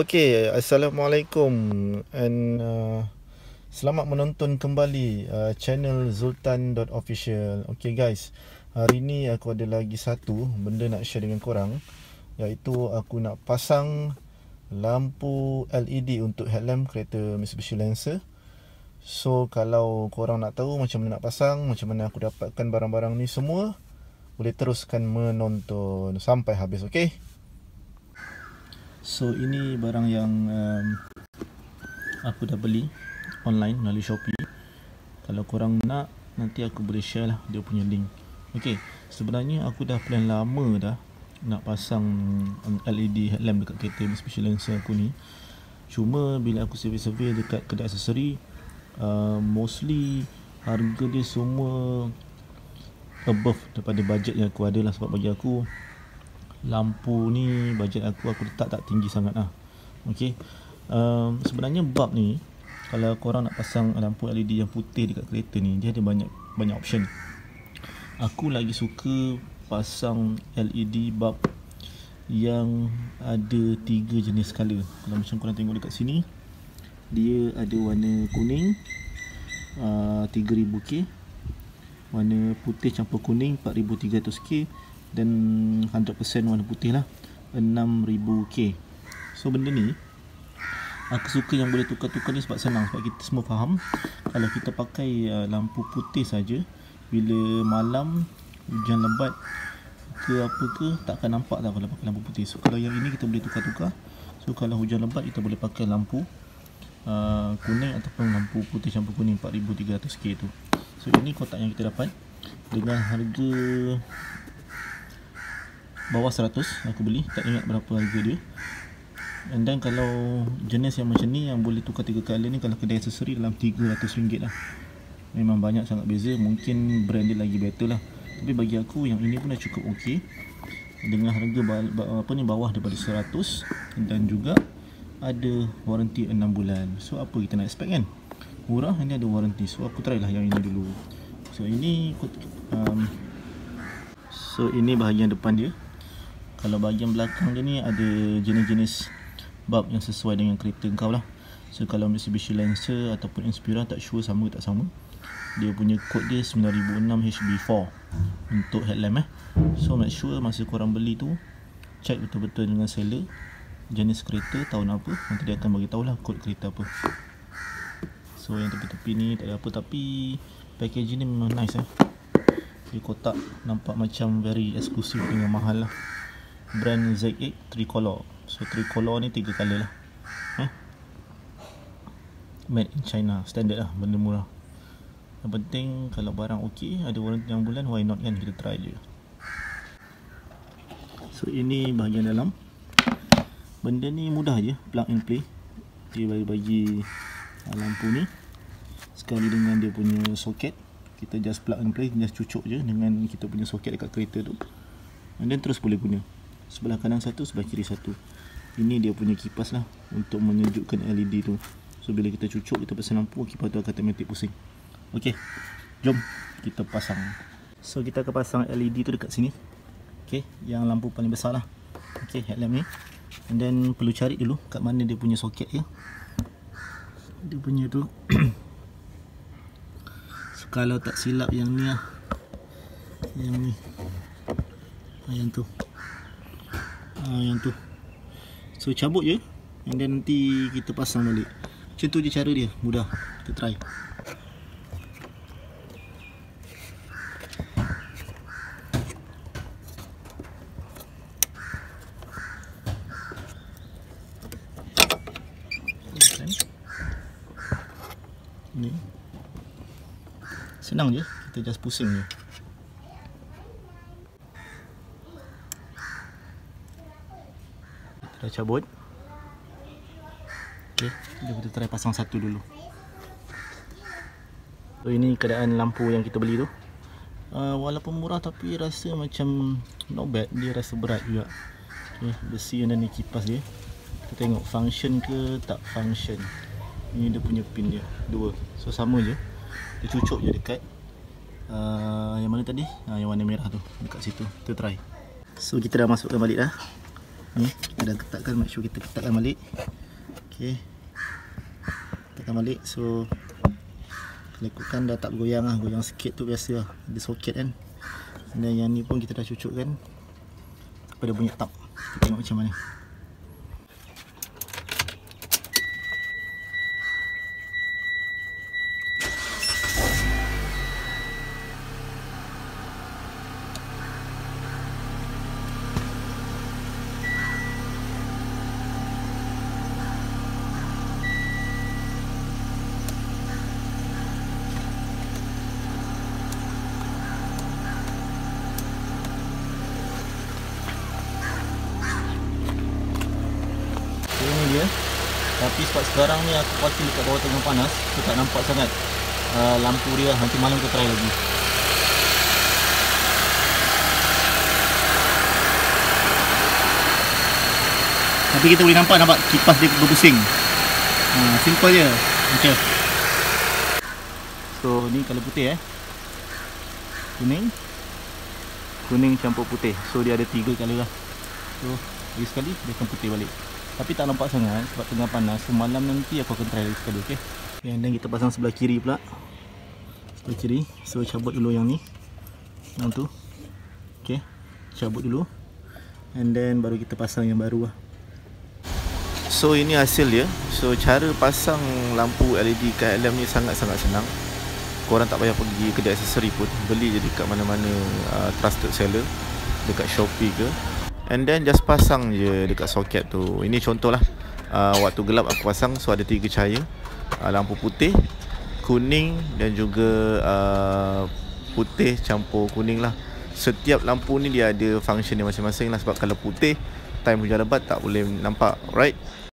Okay, Assalamualaikum and selamat menonton kembali channel Zultan.official. Okay guys, hari ni aku ada lagi satu benda nak share dengan korang, iaitu aku nak pasang lampu LED untuk headlamp kereta Mitsubishi Lancer. So kalau korang nak tahu macam mana nak pasang, macam mana aku dapatkan barang-barang ni semua, boleh teruskan menonton sampai habis, okay? So ini barang yang aku dah beli online melalui Shopee. Kalau korang nak, nanti aku boleh share lah dia punya link. Okay, sebenarnya aku dah plan lama dah nak pasang LED headlamp dekat kereta Mitsubishi Lancer aku ni. Cuma bila aku survey-survey dekat kedai aksesori, mostly harga dia semua above daripada budget yang aku ada lah. Sebab bagi aku, lampu ni budget aku letak tak tinggi sangat lah. Okay, sebenarnya bulb ni, kalau korang nak pasang lampu LED yang putih dekat kereta ni, dia ada banyak option. Aku lagi suka pasang LED bulb yang ada 3 jenis color. Kalau macam korang tengok dekat sini, dia ada warna kuning 3000K, warna putih campur kuning 4300K, dan 100% warna putih lah 6000K. So benda ni aku suka yang boleh tukar-tukar ni sebab senang. Sebab kita semua faham, kalau kita pakai lampu putih saja, bila malam hujan lebat ke apa ke, takkan nampak tak kalau pakai lampu putih. So kalau yang ini kita boleh tukar-tukar. So kalau hujan lebat, kita boleh pakai lampu kuning ataupun lampu putih campur kuning 4300K tu. So ini kotak yang kita dapat dengan harga bawah 100 aku beli, tak ingat berapa harga dia. And then kalau jenis yang macam ni yang boleh tukar 3 color ni, kalau kedai aksesori dalam RM300 lah. Memang banyak sangat beza. Mungkin brand dia lagi better lah, tapi bagi aku yang ini pun dah cukup ok dengan harga bawah daripada 100, dan juga ada warranty 6 bulan. So apa kita nak expect kan, murah, ini ada warranty. So aku try lah yang ini dulu. So ini bahagian depan dia. Kalau bahagian belakang dia ni ada jenis-jenis bulb yang sesuai dengan kereta kau lah. So kalau Mitsubishi Lancer ataupun Inspira, tak sure sama ke tak sama. Dia punya kod dia 9006 HB4 untuk headlamp So make sure masa korang beli tu, check betul-betul dengan seller jenis kereta, tahun apa. Nanti dia akan bagi tahulah kod kereta apa. So yang tepi-tepi ni tak ada apa, tapi packaging ni memang nice Dia kotak nampak macam very eksklusif dengan mahal lah. Brand ZX Tricolor. So Tricolor ni 3 color lah. Made in China, standard lah, benda murah. Yang penting kalau barang ok, ada warranty 6 bulan, why not kan, kita try je. So ini bahagian dalam. Benda ni mudah je, plug and play. Dia bagi lampu ni sekali dengan dia punya soket. Kita just plug and play, just cucuk je dengan kita punya soket dekat kereta tu, and then terus boleh guna. Sebelah kanan satu, sebelah kiri satu. Ini dia punya kipas lah untuk menyejukkan LED tu. So bila kita cucuk, kita pasang lampu, kipas tu akan automatic pusing. Ok, jom kita pasang. So kita akan pasang LED tu dekat sini. Ok, yang lampu paling besar lah. Ok, headlamp ni. And then perlu cari dulu kat mana dia punya soket ya. Dia punya tu so, kalau tak silap yang ni lah, yang ni, yang tu, yang tu. So cabut je, and then nanti kita pasang balik. Macam tu je cara dia, mudah. Kita try. Ni senang je, kita just pusing je. Kita dah cabut. Ok, jom kita try pasang satu dulu. So ini keadaan lampu yang kita beli tu. Walaupun murah tapi rasa macam not bad. Dia rasa berat juga. Okay, besi yang ada ni kipas dia. Kita tengok function ke tak function. Ini dia punya pin dia, 2. So sama je, kita cucuk je dekat yang mana tadi? Yang warna merah tu, dekat situ. Kita try. So kita dah masukkan balik dah. Ni kita dah ketatkan, make sure kita ketatkan balik. Okay, tekan balik. So kalau ikutkan dah tak bergoyang lah, goyang sikit tu biasa lah, ada soket kan. Dan yang ni pun kita dah cucukkan pada bunyi tap. Kita tengok macam mana. Ini dia. Tapi sebab sekarang ni aku parking dekat bawah tengah panas, aku tak nampak sangat lampu dia. Nanti malam kita try lagi. Tapi kita boleh nampak kipas dia berpusing. Simple je. Okay. So ni colour putih kuning campur putih. So dia ada 3 colour lah. So lagi sekali dia akan putih balik. Tapi tak nampak sangat sebab tengah panas. So malam nanti aku akan try lagi sekali. Okay. And then kita pasang sebelah kiri pula. Sebelah kiri. So cabut dulu yang ni, yang tu. Okay, cabut dulu. And then baru kita pasang yang baru lah. So ini hasil dia. So cara pasang lampu LED KLM ni sangat-sangat senang. Korang tak payah pergi kedai aksesori pun, beli je dekat mana-mana trusted seller, dekat Shopee ke. And then just pasang je dekat soket tu. Ini contoh lah, waktu gelap aku pasang. So ada 3 cahaya, lampu putih, kuning dan juga putih campur kuning lah. Setiap lampu ni dia ada function dia masing-masing lah. Sebab kalau putih, time hujan lebat tak boleh nampak, right?